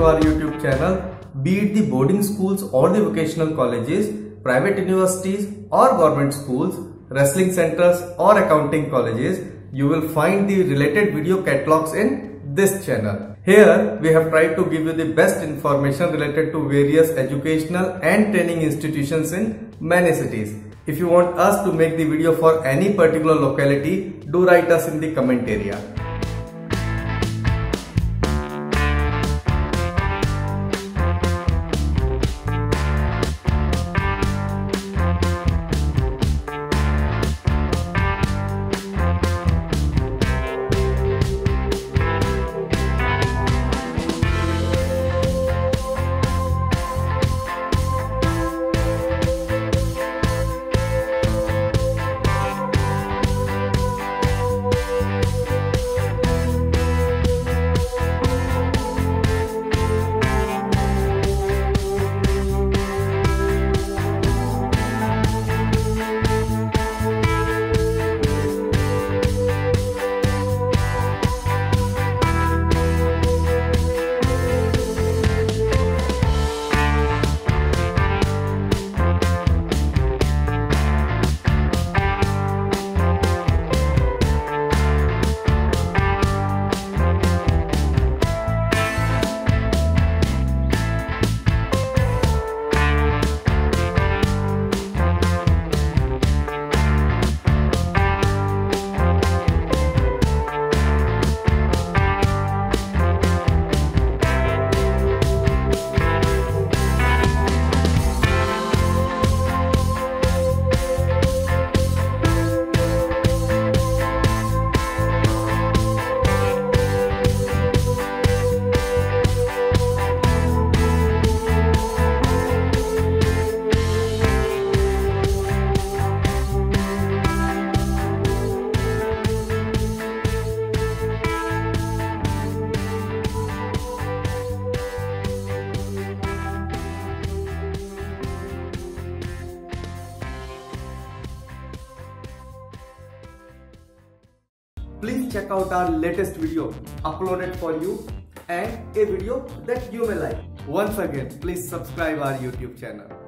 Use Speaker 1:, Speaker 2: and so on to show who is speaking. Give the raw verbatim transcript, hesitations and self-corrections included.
Speaker 1: our YouTube channel, be it the boarding schools or the vocational colleges, private universities or government schools, wrestling centers or accounting colleges, you will find the related video catalogs in this channel. Here we have tried to give you the best information related to various educational and training institutions in many cities. If you want us to make the video for any particular locality, do write us in the comment area. Please check out our latest video uploaded for you and a video that you may like. Once again, please subscribe our YouTube channel.